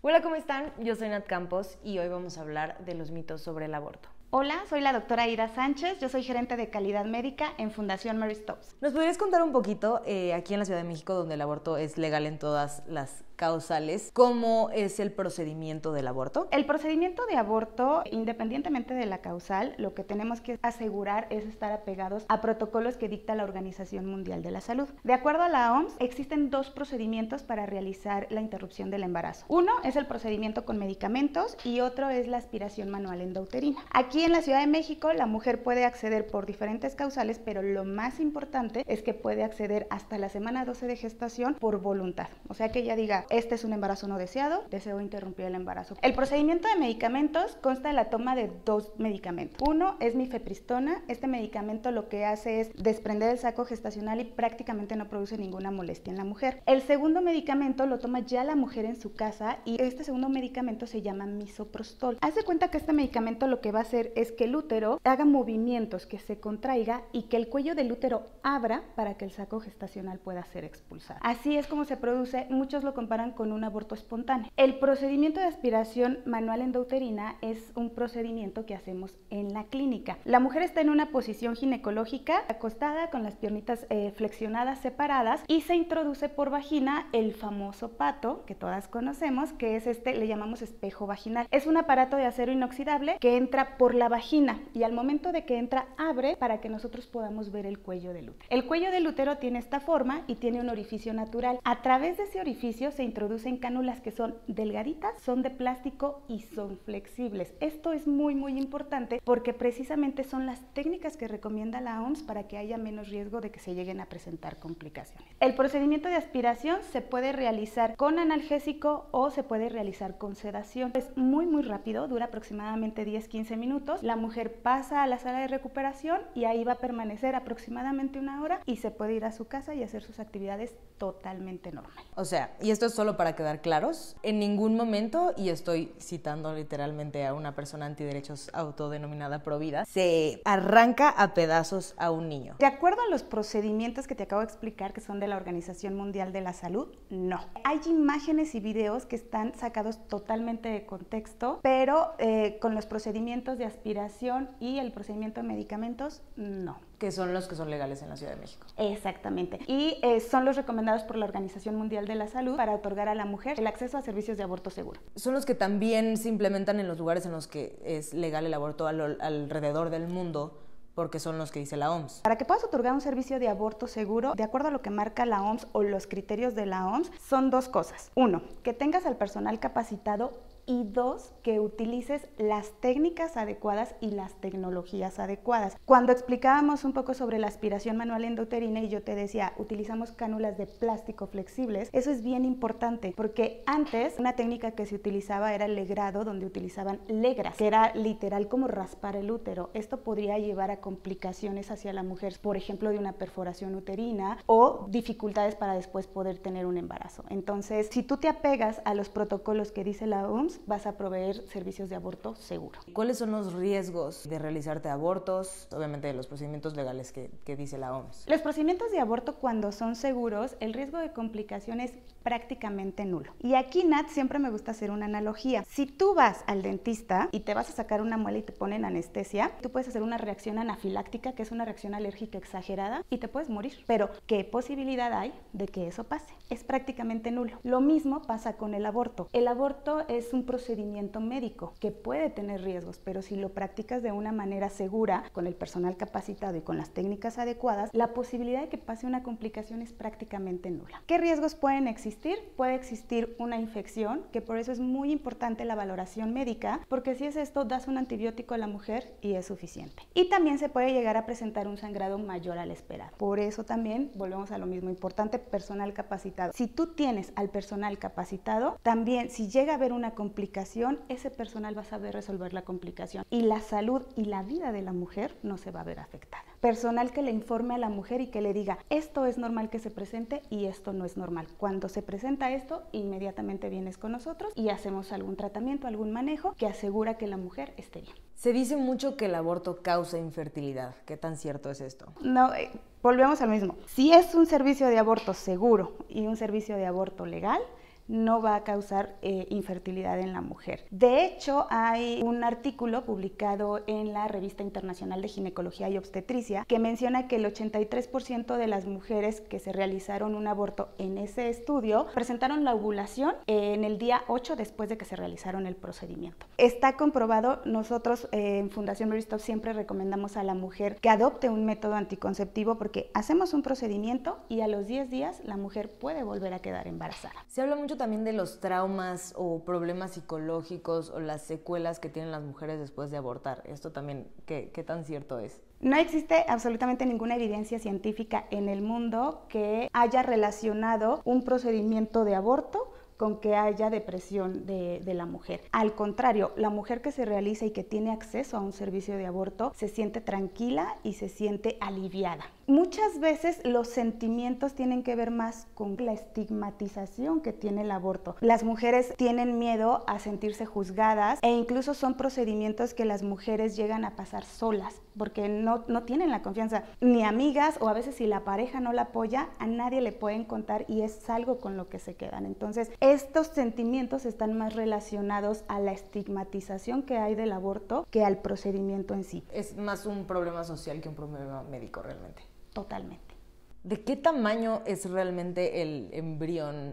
Hola, ¿cómo están? Yo soy Nat Campos y hoy vamos a hablar de los mitos sobre el aborto. Hola, soy la doctora Ida Sánchez, yo soy gerente de calidad médica en Fundación Mary Stopes. ¿Nos podrías contar un poquito, aquí en la Ciudad de México, donde el aborto es legal en todas las causales, cómo es el procedimiento del aborto? El procedimiento de aborto, independientemente de la causal, lo que tenemos que asegurar es estar apegados a protocolos que dicta la Organización Mundial de la Salud. De acuerdo a la OMS, existen dos procedimientos para realizar la interrupción del embarazo. Uno es el procedimiento con medicamentos y otro es la aspiración manual endouterina. Aquí en la Ciudad de México, la mujer puede acceder por diferentes causales, pero lo más importante es que puede acceder hasta la semana 12 de gestación por voluntad. O sea, que ella diga, este es un embarazo no deseado, deseo interrumpir el embarazo. El procedimiento de medicamentos consta de la toma de dos medicamentos. Uno es mifepristona. Este medicamento lo que hace es desprender el saco gestacional y prácticamente no produce ninguna molestia en la mujer. El segundo medicamento lo toma ya la mujer en su casa y este segundo medicamento se llama misoprostol. Haz de cuenta que este medicamento lo que va a hacer es que el útero haga movimientos, que se contraiga y que el cuello del útero abra para que el saco gestacional pueda ser expulsado. Así es como se produce, muchos lo comparan con un aborto espontáneo. El procedimiento de aspiración manual endouterina es un procedimiento que hacemos en la clínica. La mujer está en una posición ginecológica, acostada con las piernitas flexionadas, separadas, y se introduce por vagina el famoso pato que todas conocemos, que es le llamamos espejo vaginal. Es un aparato de acero inoxidable que entra por la vagina y al momento de que entra abre para que nosotros podamos ver el cuello del útero. El cuello del útero tiene esta forma y tiene un orificio natural. A través de ese orificio se introducen cánulas que son delgaditas, son de plástico y son flexibles. Esto es muy importante porque precisamente son las técnicas que recomienda la OMS para que haya menos riesgo de que se lleguen a presentar complicaciones. El procedimiento de aspiración se puede realizar con analgésico o se puede realizar con sedación. Es muy rápido, dura aproximadamente 10-15 minutos. La mujer pasa a la sala de recuperación y ahí va a permanecer aproximadamente una hora y se puede ir a su casa y hacer sus actividades totalmente normal. O sea, y esto es solo para quedar claros, en ningún momento, y estoy citando literalmente a una persona antiderechos autodenominada Provida, se arranca a pedazos a un niño. De acuerdo a los procedimientos que te acabo de explicar, que son de la Organización Mundial de la Salud, no. Hay imágenes y videos que están sacados totalmente de contexto, pero con los procedimientos de aspiración y el procedimiento de medicamentos, no. Que son los que son legales en la Ciudad de México. Exactamente. Y son los recomendados por la Organización Mundial de la Salud para otorgar a la mujer el acceso a servicios de aborto seguro. Son los que también se implementan en los lugares en los que es legal el aborto alrededor del mundo, porque son los que dice la OMS. Para que puedas otorgar un servicio de aborto seguro, de acuerdo a lo que marca la OMS o los criterios de la OMS, son dos cosas. Uno, que tengas al personal capacitado, y dos, que utilices las técnicas adecuadas y las tecnologías adecuadas. Cuando explicábamos un poco sobre la aspiración manual endouterina y yo te decía, utilizamos cánulas de plástico flexibles, eso es bien importante porque antes una técnica que se utilizaba era el legrado, donde utilizaban legras, que era literal como raspar el útero. Esto podría llevar a complicaciones hacia la mujer, por ejemplo, de una perforación uterina o dificultades para después poder tener un embarazo. Entonces, si tú te apegas a los protocolos que dice la OMS, vas a proveer servicios de aborto seguro. ¿Cuáles son los riesgos de realizarte abortos? Obviamente los procedimientos legales que dice la OMS. Los procedimientos de aborto, cuando son seguros, el riesgo de complicación es prácticamente nulo. Y aquí, Nat, siempre me gusta hacer una analogía. Si tú vas al dentista y te vas a sacar una muela y te ponen anestesia, tú puedes hacer una reacción anafiláctica, que es una reacción alérgica exagerada, y te puedes morir. Pero, ¿qué posibilidad hay de que eso pase? Es prácticamente nulo. Lo mismo pasa con el aborto. El aborto es un procedimiento médico que puede tener riesgos, pero si lo practicas de una manera segura, con el personal capacitado y con las técnicas adecuadas, la posibilidad de que pase una complicación es prácticamente nula. ¿Qué riesgos pueden existir? Puede existir una infección, que por eso es muy importante la valoración médica, porque si es esto, das un antibiótico a la mujer y es suficiente. Y también se puede llegar a presentar un sangrado mayor al esperado. Por eso también, volvemos a lo mismo, importante personal capacitado. Si tú tienes al personal capacitado, también si llega a haber una complicación, ese personal va a saber resolver la complicación y la salud y la vida de la mujer no se va a ver afectada. Personal que le informe a la mujer y que le diga, esto es normal que se presente y esto no es normal. Cuando se presenta esto, inmediatamente vienes con nosotros y hacemos algún tratamiento, algún manejo que asegura que la mujer esté bien. Se dice mucho que el aborto causa infertilidad. ¿Qué tan cierto es esto? No, volvemos al mismo. Si es un servicio de aborto seguro y un servicio de aborto legal, no va a causar infertilidad en la mujer. De hecho, hay un artículo publicado en la Revista Internacional de Ginecología y Obstetricia que menciona que el 83% de las mujeres que se realizaron un aborto en ese estudio presentaron la ovulación en el día 8 después de que se realizaron el procedimiento. Está comprobado, nosotros en Fundación Mary Stopes siempre recomendamos a la mujer que adopte un método anticonceptivo porque hacemos un procedimiento y a los 10 días la mujer puede volver a quedar embarazada. Se habla mucho también de los traumas o problemas psicológicos o las secuelas que tienen las mujeres después de abortar. Esto también, ¿qué tan cierto es? No existe absolutamente ninguna evidencia científica en el mundo que haya relacionado un procedimiento de aborto con que haya depresión de la mujer. Al contrario, la mujer que se realiza y que tiene acceso a un servicio de aborto se siente tranquila y se siente aliviada. Muchas veces los sentimientos tienen que ver más con la estigmatización que tiene el aborto. Las mujeres tienen miedo a sentirse juzgadas e incluso son procedimientos que las mujeres llegan a pasar solas porque no tienen la confianza, ni amigas, o a veces si la pareja no la apoya, a nadie le pueden contar y es algo con lo que se quedan. Entonces, estos sentimientos están más relacionados a la estigmatización que hay del aborto que al procedimiento en sí. Es más un problema social que un problema médico realmente. Totalmente. ¿De qué tamaño es realmente el embrión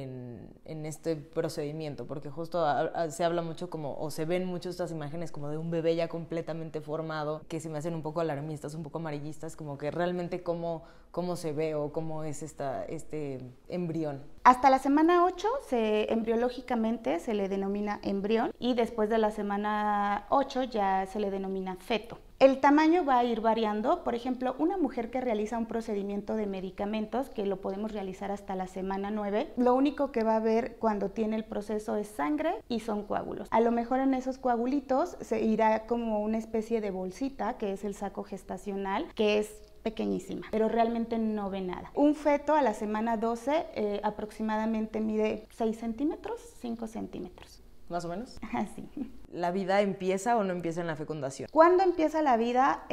en este procedimiento? Porque justo se habla mucho como, o se ven mucho estas imágenes como de un bebé ya completamente formado, que se me hacen un poco alarmistas, un poco amarillistas, como que realmente cómo se ve o cómo es este embrión. Hasta la semana 8 embriológicamente se le denomina embrión y después de la semana 8 ya se le denomina feto. El tamaño va a ir variando. Por ejemplo, una mujer que realiza un procedimiento de medicamentos, que lo podemos realizar hasta la semana 9, lo único que va a ver cuando tiene el proceso es sangre y son coágulos. A lo mejor en esos coagulitos se irá como una especie de bolsita, que es el saco gestacional, que es pequeñísima, pero realmente no ve nada. Un feto a la semana 12 aproximadamente mide 6 centímetros, 5 centímetros. ¿Más o menos? Así. ¿La vida empieza o no empieza en la fecundación? ¿Cuándo empieza la vida?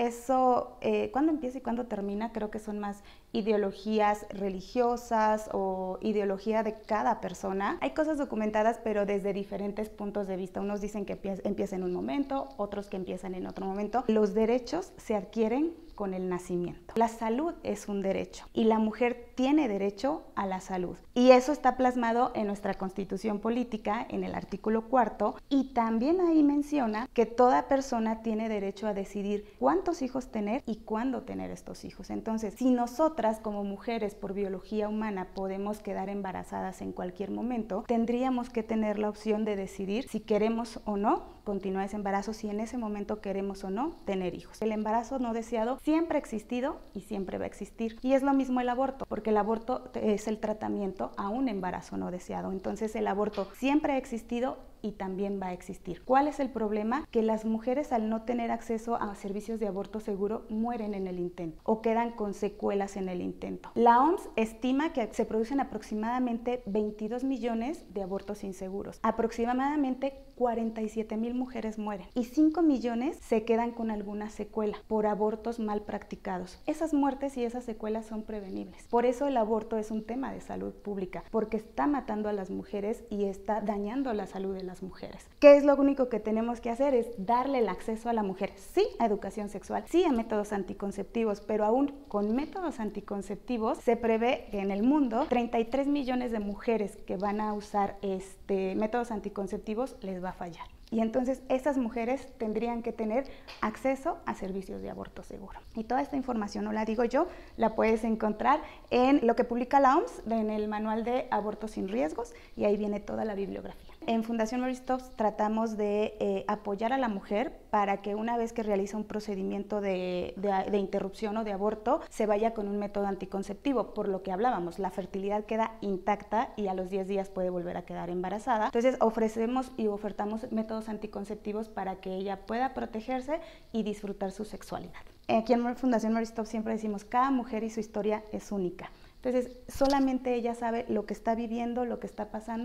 ¿Cuándo empieza y cuándo termina? Creo que son más ideologías religiosas o ideología de cada persona. Hay cosas documentadas, pero desde diferentes puntos de vista. Unos dicen que empieza en un momento, otros que empiezan en otro momento. Los derechos se adquieren con el nacimiento. La salud es un derecho y la mujer tiene derecho a la salud. Y eso está plasmado en nuestra Constitución Política, en el artículo 4, y también ahí menciona que toda persona tiene derecho a decidir cuántos hijos tener y cuándo tener estos hijos. Entonces, si nosotras como mujeres por biología humana podemos quedar embarazadas en cualquier momento, tendríamos que tener la opción de decidir si queremos o no continuar ese embarazo, si en ese momento queremos o no tener hijos. El embarazo no deseado siempre ha existido y siempre va a existir. Y es lo mismo el aborto, porque el aborto es el tratamiento a un embarazo no deseado. Entonces el aborto siempre ha existido y también va a existir. ¿Cuál es el problema? Que las mujeres al no tener acceso a servicios de aborto seguro mueren en el intento o quedan con secuelas en el intento. La OMS estima que se producen aproximadamente 22 millones de abortos inseguros. Aproximadamente 47,000 mujeres mueren y 5 millones se quedan con alguna secuela por abortos mal practicados. Esas muertes y esas secuelas son prevenibles. Por eso el aborto es un tema de salud pública, porque está matando a las mujeres y está dañando la salud de las mujeres. ¿Qué es lo único que tenemos que hacer? Es darle el acceso a la mujer, sí a educación sexual, sí a métodos anticonceptivos, pero aún con métodos anticonceptivos se prevé que en el mundo 33 millones de mujeres que van a usar métodos anticonceptivos les va a fallar. Y entonces esas mujeres tendrían que tener acceso a servicios de aborto seguro. Y toda esta información no la digo yo, la puedes encontrar en lo que publica la OMS, en el manual de abortos sin riesgos, y ahí viene toda la bibliografía. En Fundación Mary Stopes tratamos de apoyar a la mujer para que una vez que realiza un procedimiento de interrupción o de aborto, se vaya con un método anticonceptivo, por lo que hablábamos, la fertilidad queda intacta y a los 10 días puede volver a quedar embarazada. Entonces ofrecemos y ofertamos métodos anticonceptivos para que ella pueda protegerse y disfrutar su sexualidad. Aquí en Fundación Mary Stopes siempre decimos, cada mujer y su historia es única. Entonces, solamente ella sabe lo que está viviendo, lo que está pasando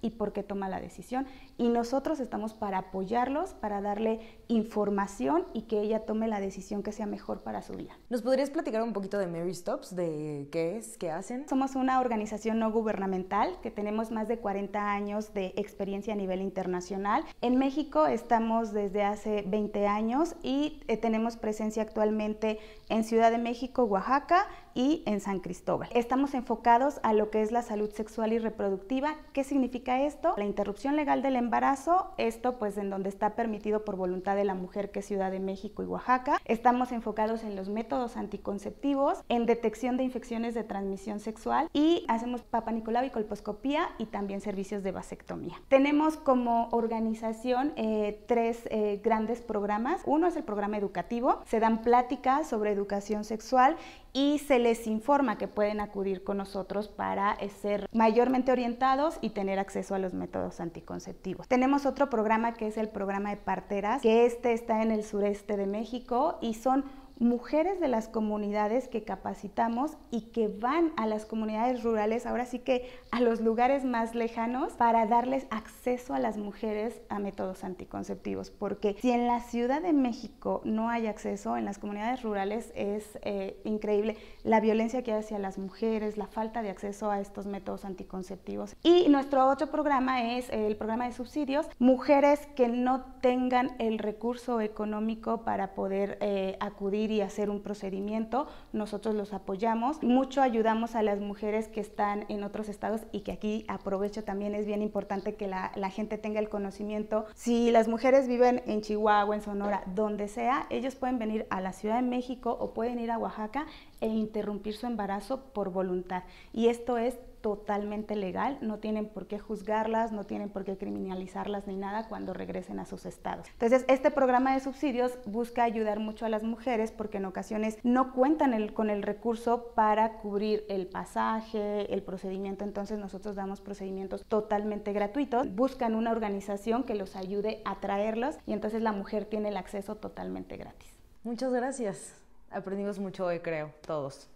y por qué toma la decisión. Y nosotros estamos para apoyarlos, para darle información y que ella tome la decisión que sea mejor para su vida. ¿Nos podrías platicar un poquito de Mary Stops, de qué es, qué hacen? Somos una organización no gubernamental que tenemos más de 40 años de experiencia a nivel internacional. En México estamos desde hace 20 años y tenemos presencia actualmente en Ciudad de México, Oaxaca y en San Cristóbal. Estamos enfocados a lo que es la salud sexual y reproductiva. ¿Qué significa esto? La interrupción legal del embarazo, esto pues en donde está permitido por voluntad de la mujer, que es Ciudad de México y Oaxaca. Estamos enfocados en los métodos anticonceptivos, en detección de infecciones de transmisión sexual y hacemos Papa Nicolau y colposcopía y también servicios de vasectomía. Tenemos como organización tres grandes programas. Uno es el programa educativo, se dan pláticas sobre educación sexual y se les informa que pueden acudir con nosotros para ser mayormente orientados y tener acceso a los métodos anticonceptivos. Tenemos otro programa que es el programa de parteras, que está en el sureste de México y son mujeres de las comunidades que capacitamos y que van a las comunidades rurales, ahora sí que a los lugares más lejanos, para darles acceso a las mujeres a métodos anticonceptivos, porque si en la Ciudad de México no hay acceso, en las comunidades rurales es increíble la violencia que hay hacia las mujeres, la falta de acceso a estos métodos anticonceptivos. Y nuestro otro programa es el programa de subsidios, mujeres que no tengan el recurso económico para poder acudir y hacer un procedimiento, nosotros los apoyamos. Mucho ayudamos a las mujeres que están en otros estados y que aquí aprovecho también, es bien importante que la gente tenga el conocimiento. Si las mujeres viven en Chihuahua, en Sonora, donde sea, ellos pueden venir a la Ciudad de México o pueden ir a Oaxaca e interrumpir su embarazo por voluntad. Y esto es totalmente legal, no tienen por qué juzgarlas, no tienen por qué criminalizarlas ni nada cuando regresen a sus estados. Entonces, este programa de subsidios busca ayudar mucho a las mujeres porque en ocasiones no cuentan con el recurso para cubrir el pasaje, el procedimiento, entonces nosotros damos procedimientos totalmente gratuitos, buscan una organización que los ayude a traerlos y entonces la mujer tiene el acceso totalmente gratis. Muchas gracias. Aprendimos mucho hoy, creo, todos.